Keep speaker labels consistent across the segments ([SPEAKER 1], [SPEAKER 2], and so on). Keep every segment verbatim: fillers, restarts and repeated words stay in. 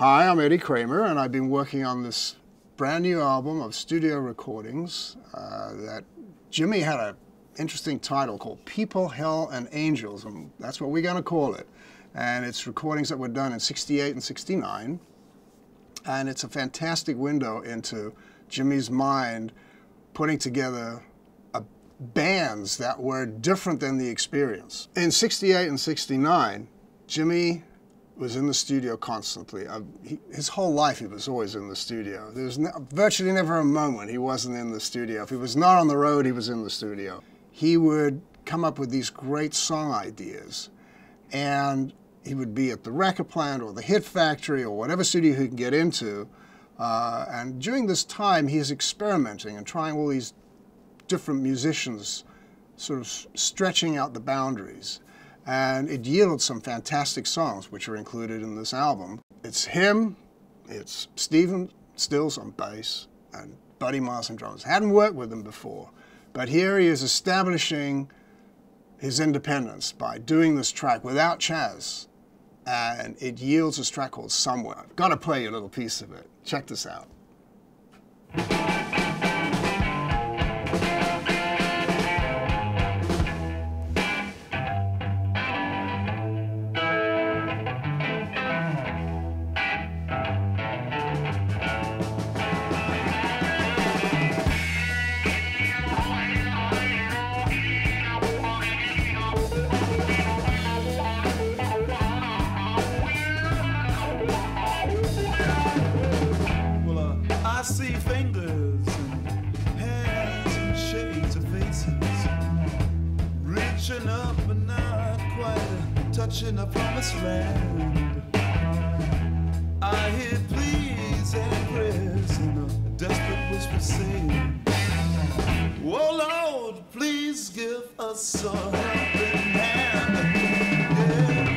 [SPEAKER 1] Hi, I'm Eddie Kramer, and I've been working on this brand new album of studio recordings uh, that Jimmy had an interesting title called People, Hell, and Angels, and that's what we're going to call it. And it's recordings that were done in sixty-eight and sixty-nine, and it's a fantastic window into Jimmy's mind putting together a, bands that were different than the Experience. In sixty-eight and sixty-nine, Jimmy was in the studio constantly. Uh, he, his whole life he was always in the studio. There was ne virtually never a moment he wasn't in the studio. If he was not on the road, he was in the studio. He would come up with these great song ideas, and he would be at the record plant or the Hit Factory or whatever studio he could get into. Uh, and during this time, he's experimenting and trying all these different musicians, sort of stretching out the boundaries. And it yielded some fantastic songs, which are included in this album. It's him, it's Stephen Stills on bass, and Buddy Miles on drums. Hadn't worked with him before, but here he is establishing his independence by doing this track without Chas, and it yields this track called Somewhere. I've got to play you a little piece of it. Check this out.
[SPEAKER 2] I see fingers and hands and shades of faces, reaching up but not quite touching a promised land. I hear pleas and prayers and a desperate whisper saying, oh Lord, please give us a helping hand. Yeah.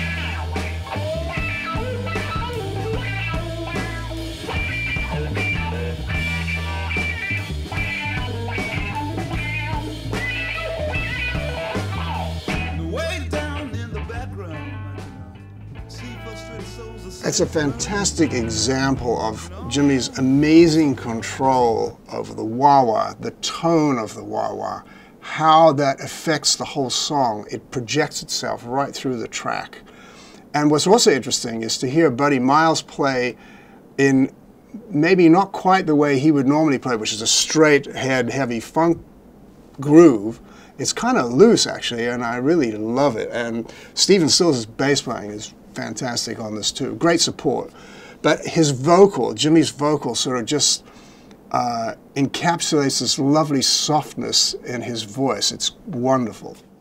[SPEAKER 1] It's a fantastic example of Jimmy's amazing control over the wah-wah, the tone of the wah-wah, how that affects the whole song. It projects itself right through the track. And what's also interesting is to hear Buddy Miles play in maybe not quite the way he would normally play, which is a straight head, heavy funk groove. It's kind of loose, actually, and I really love it. And Stephen Stills' bass playing is fantastic on this too. Great support. But his vocal, Jimmy's vocal, sort of just uh, encapsulates this lovely softness in his voice. It's wonderful.